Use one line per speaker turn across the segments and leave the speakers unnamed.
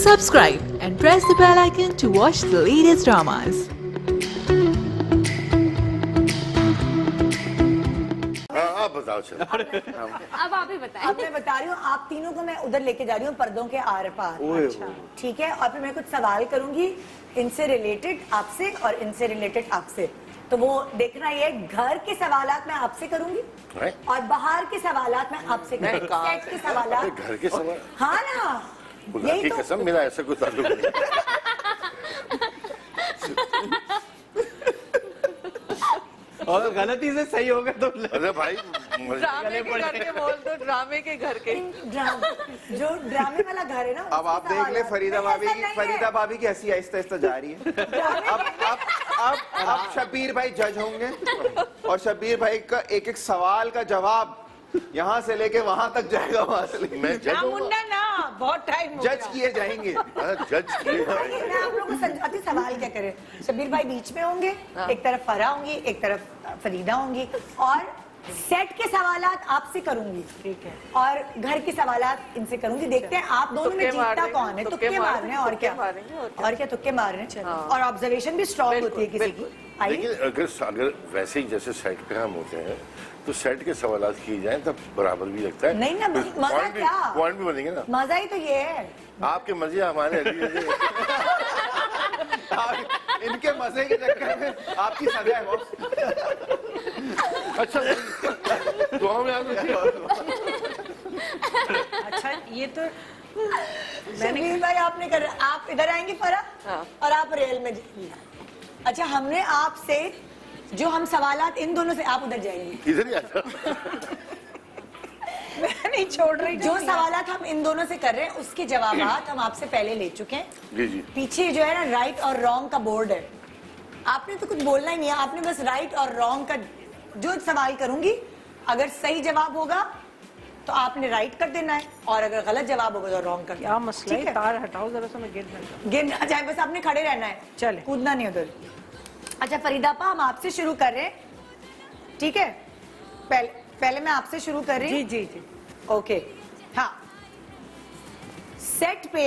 subscribe and press the bell icon to watch the latest dramas.
आप बताओ चलो।
अब आप ही बताएं।
अब मैं बता रही हूँ, आप तीनों को मैं उधर लेके जा रही हूँ पर्दों के आर पार। अच्छा, ठीक है। और फिर मैं कुछ सवाल करूंगी इनसे रिलेटेड आपसे और इनसे रिलेटेड आपसे। तो वो देखना ये घर के सवालात मैं आपसे करूंगी और बाहर के सवालात मैं आपसे करूंगी। सेट के सवालात,
घर के सवाल।
हाँ ना, यही तो।
कसम मेरा ऐसा कोई ताल्लुक नहीं।
और गलती से सही होगा तो
अरे भाई
ड्रामे के घर के बोल दो, ड्रामे के घर के।
जो ड्रामे वाला घर है ना,
अब आप देख ले फरीदा भाभी की हंसी आहिस्ता आहिस्ता जा रही है। अब शब्बीर भाई जज होंगे और शब्बीर भाई का एक एक सवाल का जवाब यहाँ से लेके वहाँ तक जाएगा। वहाँ से लेके
मैं जज
मुंडा ना, बहुत टाइम
जज किए जाएंगे।
जज किए जाएंगे।
मैं आप लोगों को समझाती सवाल क्या करें। शब्बीर भाई बीच में होंगे, एक तरफ फरा होंगी, एक तरफ फरीदा होंगी और सेट के सवालात आपसे करूंगी, ठीक है, और घर के सवालात इनसे करूंगी। देखते हैं आप दोनों में जीतता कौन है। तुक्के मारने और क्या तुक्के मारने। और ऑब्जर्वेशन भी स्ट्रॉन्ग होती है किसी की।
लेकिन अगर वैसे ही जैसे सेट पे हम होते हैं तो सेट के सवालात किए जाएं तब बराबर भी लगता है।
नहीं ना, मजा क्या,
पॉइंट भी बनेंगे ना।
मजा ही तो ये है।
आपके मजे हमारे
इनके मजे के चक्कर में आपकी सजा है बॉस।
अच्छा दुआ में याद रखिए।
अच्छा ये तो मैंने भाई आपने कर, आप इधर आएंगे फरा और आप रेल में जाएंगे। अच्छा हमने आपसे जो हम सवालात इन दोनों से, आप उधर जाएंगे।
इधर ही आता।
मैं नहीं छोड़ रही। जो सवालात हम इन दोनों से कर रहे हैं उसके जवाबात हम आपसे पहले ले चुके हैं।
जी जी।
पीछे जो है ना राइट और रॉन्ग का बोर्ड है। आपने तो कुछ बोलना ही नहीं है, आपने बस राइट और रॉन्ग का जो सवाल करूंगी अगर सही जवाब होगा तो आपने राइट कर देना है और अगर गलत जवाब होगा तो रॉन्ग कर। क्या मसला है? तार हटाओ जरा सा, मैं गिर ना जाए, बस आपने खड़े रहना है, चले कूदना नहीं उधर। अच्छा फरीदापा हम आपसे शुरू कर रहे हैं, ठीक है? पहले मैं आपसे शुरू कर रही हूँ। जी जी जी ओके। हाँ, सेट पे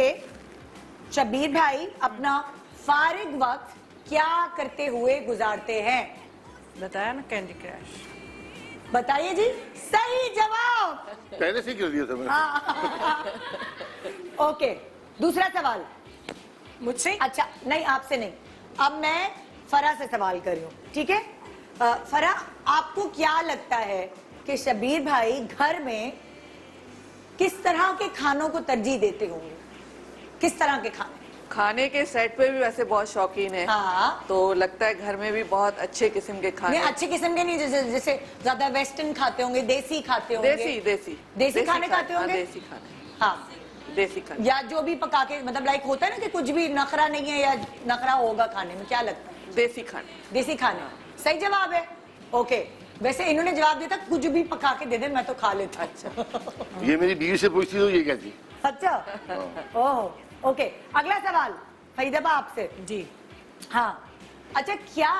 शब्बीर भाई अपना फारिग वक्त क्या करते हुए गुजारते हैं? बताया ना, कैंडी क्रश। बताइए जी, सही जवाब।
पहले से कर दिया था मैंने।
ओके, दूसरा सवाल
मुझसे?
अच्छा नहीं, आपसे नहीं, अब मैं फरा से सवाल कर रही हूँ, ठीक है? फरा, आपको क्या लगता है कि शब्बीर भाई घर में किस तरह के खानों को तरजीह देते होंगे? किस तरह के
खाने के सेट पे भी वैसे बहुत शौकीन है।
हाँ।
तो लगता है घर में भी बहुत अच्छे किस्म के खाने।
नहीं, अच्छे किस्म के नहीं, जैसे ज्यादा वेस्टर्न खाते होंगे, देसी खाते होंगे। देसी खाने खाते होंगे।
देसी खाने,
हाँ
देसी खाने,
या जो भी पका के, मतलब लाइक होता है ना कि कुछ भी नखरा नहीं है या नखरा होगा खाने में, क्या लगता है?
देसी खाने।
देसी खाने सही जवाब है। ओके, वैसे इन्होंने जवाब दिया था कुछ भी पका के दे दे मैं तो खा लेता।
अच्छा।
ये मेरी बीवी से पूछती तो ये कहती।
अच्छा ओह ओके। अगला सवाल फरीदाबा आपसे। जी हाँ। अच्छा, क्या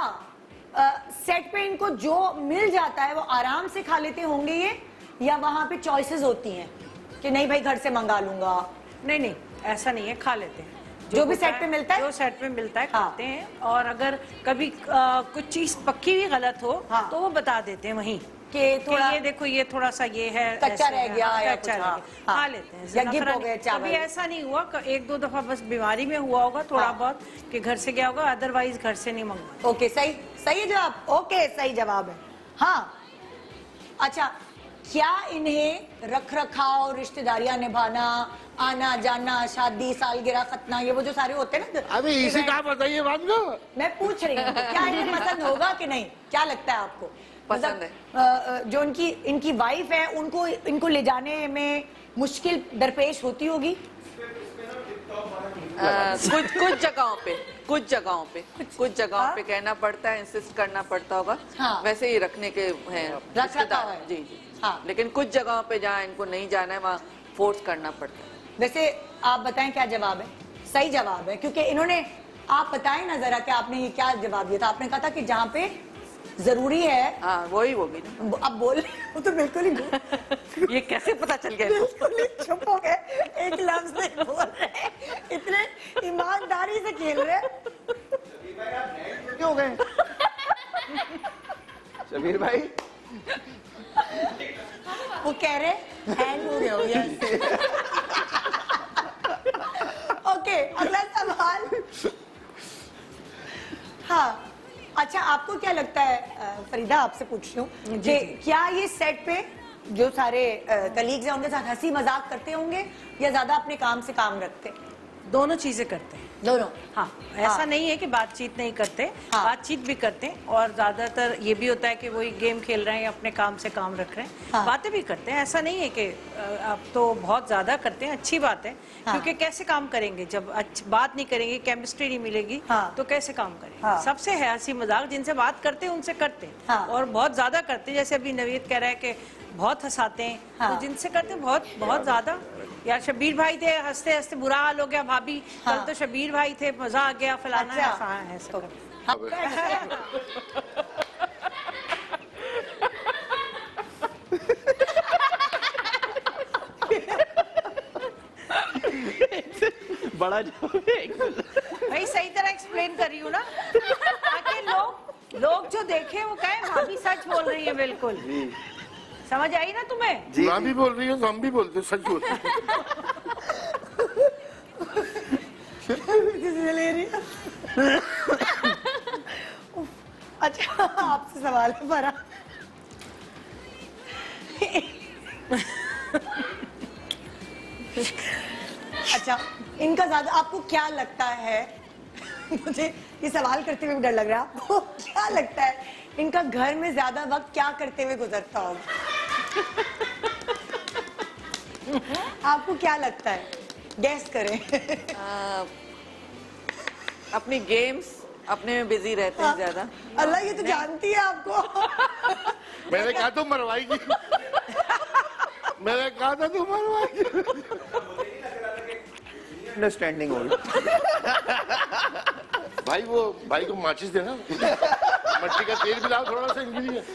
सेट पे इनको जो मिल जाता है वो आराम से खा लेते होंगे ये, या वहां पे चॉइसेस होती हैं कि नहीं भाई घर से मंगा लूंगा?
नहीं नहीं, ऐसा नहीं है, खा लेते हैं
जो भी सेट पे मिलता है।
जो सेट पे मिलता है खाते हैं। और अगर कभी कुछ चीज पक्की भी गलत हो तो वो बता देते हैं वहीं
कि थोड़ा
ये देखो, ये थोड़ा सा ये है,
कच्चा रह गया या
कच्चा रह गया, खा लेते हैं।
या गिर हो गया चावल।
कभी ऐसा नहीं हुआ, एक दो दफा बस बीमारी में हुआ होगा थोड़ा बहुत कि घर से गया होगा, अदरवाइज घर से नहीं मंगवा।
ओके, सही है जवाब। ओके, सही जवाब है। हाँ, अच्छा, क्या इन्हें रख रखाव, रिश्तेदारियां निभाना, आना जाना, शादी, सालगिरह, खतना, ये वो जो सारे होते हैं ना,
अभी इसी का बताइए बात को।
मैं पूछ रही हूँ क्या इन्हें पसंद होगा कि नहीं? क्या लगता है आपको?
पसंद है।
जो इनकी वाइफ है उनको इनको ले जाने में मुश्किल दरपेश होती होगी?
कुछ जगहों पे कहना पड़ता है, इंसिस्ट करना पड़ता होगा।
हाँ।
वैसे ही रखने के हैं,
रख रखाव है।
जी जी।
हाँ।
लेकिन कुछ जगहों पे जहाँ इनको नहीं जाना है वहाँ फोर्स करना पड़ता है।
वैसे आप बताएं क्या जवाब है? सही जवाब है, क्योंकि इन्होंने, आप बताएं ना जरा कि आपने ये क्या जवाब दिया था? आपने कहा था कि जहाँ पे जरूरी है।
हाँ वही होगी ना।
अब बोल वो तो बिल्कुल ही
ये कैसे पता चल गया?
बिल्कुल ही चुप हो गए, एक लफ्ज नहीं बोल रहे, इतने खेल रहे हैं।
क्यों हो गए शबीर भाई?
वो कह रहे हैंग हो गया हो। यस। ओके, अगला सवाल। हाँ, अच्छा आपको क्या लगता है, फरीदा आपसे पूछ रही हूँ कि क्या ये सेट पे जो सारे कलीग्स हैं उनके साथ हंसी मजाक करते होंगे या ज्यादा अपने काम से काम रखते हैं?
दोनों चीजें करते हैं।
दोनों?
हाँ, ऐसा नहीं है कि बातचीत नहीं करते।
हाँ।
बातचीत भी करते हैं और ज्यादातर ये भी होता है कि वही गेम खेल रहे हैं या अपने काम से काम रख रहे हैं।
हाँ।
बातें भी करते हैं, ऐसा नहीं है कि अब तो बहुत ज्यादा करते हैं। अच्छी बात है।
हाँ।
क्योंकि कैसे काम करेंगे जब बात नहीं करेंगे, केमिस्ट्री नहीं मिलेगी।
हाँ।
तो कैसे काम करेंगे?
हाँ।
सबसे है हंसी मजाक, जिनसे बात करते हैं उनसे करते हैं।
हाँ।
और बहुत ज्यादा करते हैं। जैसे अभी नवीद कह रहा है कि बहुत हंसाते हैं।
हाँ।
तो जिनसे करते हैं बहुत बहुत ज्यादा। यार शबीर भाई थे, हंसते हंसते बुरा हाल हो गया भाभी।
हाँ।
कल तो शबीर भाई थे, मजा आ गया, फलाना
अच्छा।
ऐसा है, ऐसा करते हैं।
बड़ा
भाई सही तरह एक्सप्लेन कर रही हूँ ना, ताकि लोग जो देखे वो कहें भाभी सच बोल रही है। बिल्कुल समझ आई ना तुम्हें?
जी,
ना भी बोल रही हो तो हम भी बोलते हैं, सच बोलते हैं।
ले रही है। अच्छा आपसे सवाल है फरा। अच्छा, इनका ज्यादा आपको क्या लगता है, मुझे ये सवाल करते हुए भी डर लग रहा है, आपको क्या लगता है इनका घर में ज्यादा वक्त क्या करते हुए गुजरता होगा? आपको क्या लगता है? गैस करें।
अपनी गेम्स अपने में बिजी रहते हैं ज्यादा।
अल्लाह, ये तो जानती है आपको।
मैंने कहा तो मरवाएगी। मैंने कहा था तो मरवाएगी।
अंडरस्टैंडिंग होगी।
भाई को माचिस देना, मट्टी का तेल भी लाओ थोड़ा सा इनके लिए।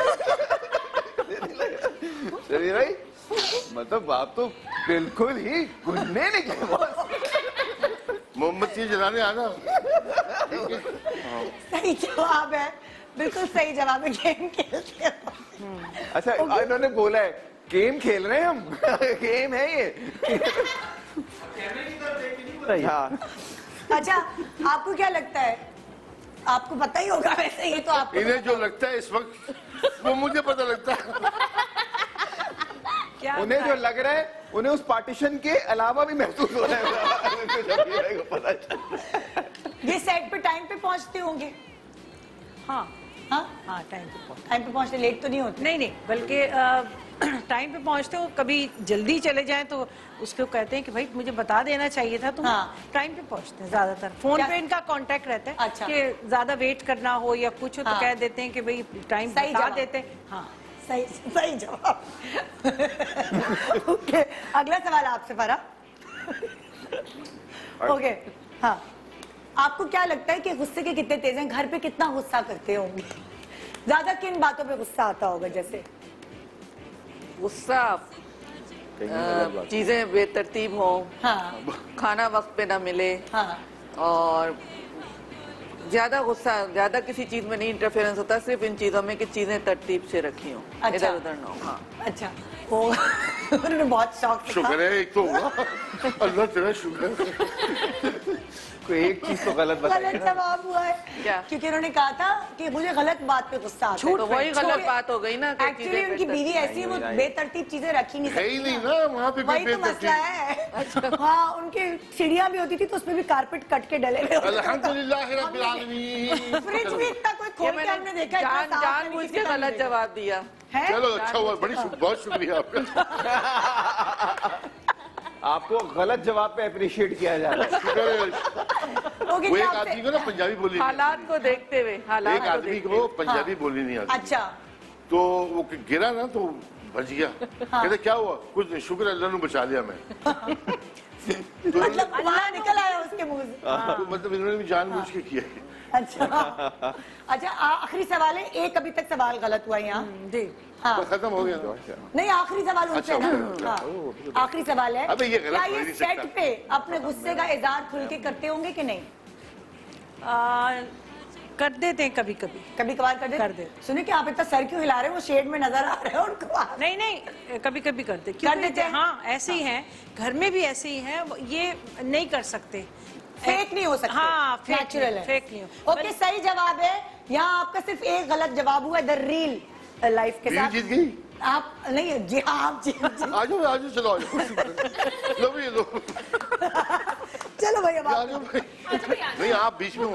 शबीर भाई मतलब आप तो बिल्कुल ही गुन्ने निकले बॉस।
मोमबत्ती जलाने आना।
सही जवाब है, बिल्कुल सही जवाब है। गेम खेलते हो।
अच्छा, इन्होंने बोला है गेम खेल रहे हैं हम। गेम है ये। हाँ।
अच्छा, आपको क्या लगता है? आपको पता ही होगा वैसे, ये तो आपको
इन्हें जो लगता है इस वक्त वो मुझे पता लगता है।
क्या
उन्हें जो लग रहा है उन्हें उस पार्टीशन के अलावा भी महसूस हो रहा है। पता चल।
ये सेट पे टाइम पे पहुंचते होंगे?
हाँ
हाँ,
हाँ, टाइम पे पहुंच।
टाइम पे पहुंचते, लेट तो नहीं होते?
नहीं, बल्कि टाइम पे पहुंचते हो। कभी जल्दी चले जाएं तो उसको कहते हैं कि भाई मुझे बता देना चाहिए था तुम।
हाँ।
टाइम पे पहुंचते हैं ज्यादातर। फोन
क्या?
पे इनका कांटेक्ट रहता है।
अच्छा।
कि ज्यादा वेट करना हो या कुछ हो तो
हाँ।
कह देते हैं कि भाई टाइम
सही
बता
जवाब।
देते हैं। हाँ,
सही सही जवाब। ओके, अगला सवाल आपसे फरा। ओके, हाँ, आपको क्या लगता है कि गुस्से के कितने तेज हैं? घर पे कितना गुस्सा करते होंगे? ज्यादा किन बातों पे गुस्सा आता होगा? जैसे
गुस्सा, चीजें बेतरतीब हो,
हाँ
खाना वक्त पे ना मिले,
हाँ
और ज्यादा गुस्सा, ज्यादा किसी चीज में नहीं इंटरफेरेंस होता, सिर्फ इन चीजों में कि चीजें तरतीब से रखी हो,
अच्छा।
इधर उधर ना हो। हाँ।
अच्छा, वो उन्होंने बहुत शौक से
शुक्र
कहा।
है एक तो हुआ। अल्लाह तेरा शुक्र है।
कोई एक चीज तो गलत बताइए
गलत
ना।
जवाब हुआ है।
क्या?
क्योंकि उन्होंने कहा था कि मुझे गलत बात पे गुस्सा आता है।
तो वही गलत बात हो गई ना कि
एक्चुअली
चीजें
उनकी बीवी
बेतरतीब।
ऐसी है, वो बेतरतीब चीजें रख ही नहीं
है ही
सकती
नहीं
ना।
ना वहाँ पे
वही तो मसला है। हाँ, उनकी सीढ़ियाँ भी होती थी तो उसमें भी कारपेट कट के डले हुए होते थे।
अल्हम्दुलिल्लाह रब्बिल आलमीन।
फ्रिज भी इतना कोई
ये
खोल के
मैंने
हमने देखा इतना साफ
जान
नहीं
बुझ
किसी
के
का
गलत
मिलेगा।
जवाब दिया
है?
चलो अच्छा हुआ, बहुत शुक्रिया आपका।
आपको गलत जवाब पे अप्रिशिएट किया जा रहा है।
शुक्र है।
ओके,
वो
जी,
एक
आपसे-
आदमी को ना पंजाबी बोली नहीं
हालात को देखते हुए,
आती।
हालात
एक
को
आदमी
देखते
को
हुए।
पंजाबी बोली नहीं आती।
अच्छा,
तो वो गिरा ना तो बच गया। कहते क्या हुआ? कुछ नहीं, शुक्र अल्लाह ने बचा लिया मैं। तो
मतलब वहाँ निकल आया उसके मुंह से।
तो मतलब इन्होंने भी जानबूझ के किया है।
अच्छा, अच्छा, आखिरी सवाल है। एक अभी तक सवाल गलत हुआ है यहाँ।
जी।
हाँ,
बस खत्म हो गया ना?
नहीं, आखिरी सवाल उनसे
अच्छा,
ना।
ओके,
हाँ, आखिरी सवाल है,
अबे ये गलत
क्या
हो
ये
नहीं
सेट
सकता।
पे अपने गुस्से का इजहार खुल के करते होंगे कि नहीं?
कर देते हैं कभी कभी।
कभी कभार कर देते। सुनिए कि आप इतना सर क्यों हिला रहे हो, वो शेड में नजर आ रहे हो उनको।
नहीं नहीं, कभी कभी करते।
कर देते हैं?
हाँ, ऐसे ही हैं, घर में भी ऐसे ही हैं, ये नहीं कर सकते।
फेक नहीं हो सकते।
हाँ,
नेचुरल है।
फेक नहीं हो।
ओके, सही जवाब है। यहाँ आपका सिर्फ एक गलत जवाब हुआ, द रियल लाइफ के साथ।
जीत गई
आप नहीं, जी हाँ, आप जीत।
आ जाओ चलो आ जाओ लो भी लो
चलो भाई अब
नहीं आप बीच में